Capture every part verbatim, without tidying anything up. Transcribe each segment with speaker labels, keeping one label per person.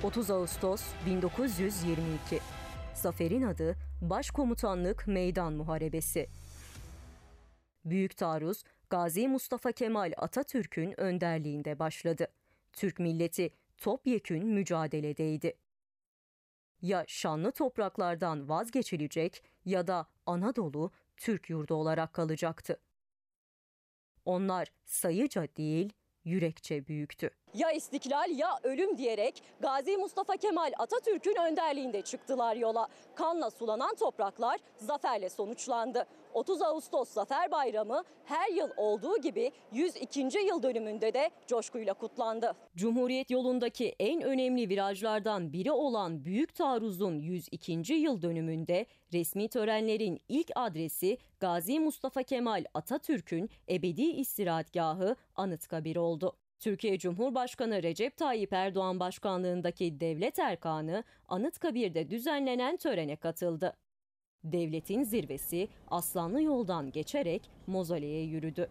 Speaker 1: otuz Ağustos bin dokuz yüz yirmi iki. Zaferin adı Başkomutanlık Meydan Muharebesi. Büyük taarruz Gazi Mustafa Kemal Atatürk'ün önderliğinde başladı. Türk milleti topyekün mücadeledeydi. Ya şanlı topraklardan vazgeçilecek ya da Anadolu Türk yurdu olarak kalacaktı. Onlar sayıca değil, yürekçe büyüktü. Ya istiklal ya ölüm diyerek Gazi Mustafa Kemal Atatürk'ün önderliğinde çıktılar yola. Kanla sulanan topraklar zaferle sonuçlandı. otuz Ağustos Zafer Bayramı her yıl olduğu gibi yüz ikinci yıl dönümünde de coşkuyla kutlandı. Cumhuriyet yolundaki en önemli virajlardan biri olan Büyük Taarruz'un yüz ikinci yıl dönümünde resmi törenlerin ilk adresi Gazi Mustafa Kemal Atatürk'ün ebedi istirahatgahı Anıtkabir oldu. Türkiye Cumhurbaşkanı Recep Tayyip Erdoğan başkanlığındaki devlet erkanı Anıtkabir'de düzenlenen törene katıldı. Devletin zirvesi Aslanlı Yol'dan geçerek mozoleye yürüdü.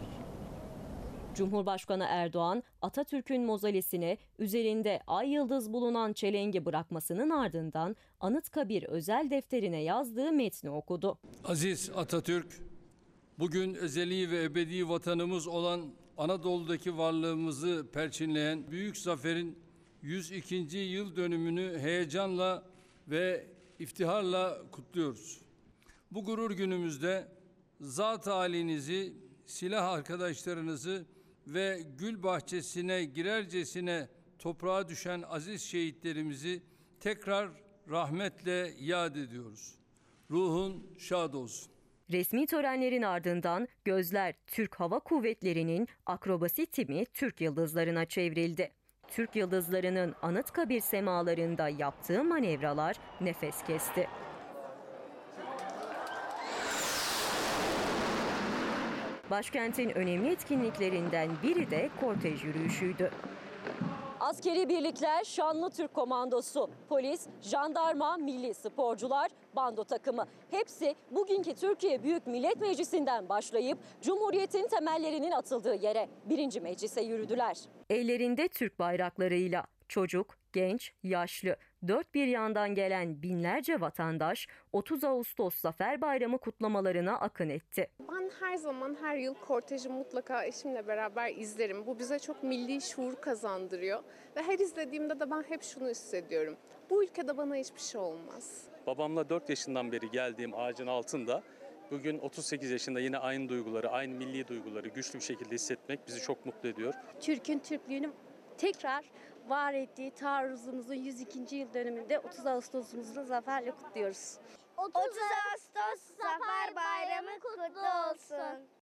Speaker 1: Cumhurbaşkanı Erdoğan, Atatürk'ün mozolesine üzerinde ay yıldız bulunan çelengi bırakmasının ardından Anıtkabir özel defterine yazdığı metni okudu.
Speaker 2: Aziz Atatürk, bugün ezeli ve ebedi vatanımız olan Anadolu'daki varlığımızı perçinleyen büyük zaferin yüz ikinci yıl dönümünü heyecanla ve iftiharla kutluyoruz. Bu gurur günümüzde zat halinizi, silah arkadaşlarınızı ve gül bahçesine girercesine toprağa düşen aziz şehitlerimizi tekrar rahmetle yad ediyoruz. Ruhun şad olsun.
Speaker 1: Resmi törenlerin ardından gözler Türk Hava Kuvvetleri'nin akrobasi timi Türk Yıldızlarına çevrildi. Türk Yıldızları'nın Anıtkabir semalarında yaptığı manevralar nefes kesti. Başkentin önemli etkinliklerinden biri de kortej yürüyüşüydü. Askeri birlikler, şanlı Türk komandosu, polis, jandarma, milli sporcular, bando takımı. Hepsi bugünkü Türkiye Büyük Millet Meclisi'nden başlayıp Cumhuriyet'in temellerinin atıldığı yere, birinci meclise yürüdüler. Ellerinde Türk bayraklarıyla çocuk, genç, yaşlı, dört bir yandan gelen binlerce vatandaş otuz Ağustos Zafer Bayramı kutlamalarına akın etti.
Speaker 3: Ben her zaman her yıl korteji mutlaka eşimle beraber izlerim. Bu bize çok milli şuur kazandırıyor ve her izlediğimde de ben hep şunu hissediyorum. Bu ülkede bana hiçbir şey olmaz.
Speaker 4: Babamla dört yaşından beri geldiğim ağacın altında bugün otuz sekiz yaşında yine aynı duyguları, aynı milli duyguları güçlü bir şekilde hissetmek bizi çok mutlu ediyor.
Speaker 5: Türk'ün Türklüğünü tekrar var ettiği taarruzumuzun yüz ikinci yıl dönümünde otuz Ağustos'umuzu zaferle kutluyoruz.
Speaker 6: otuz Ağustos Zafer Bayramı kutlu olsun.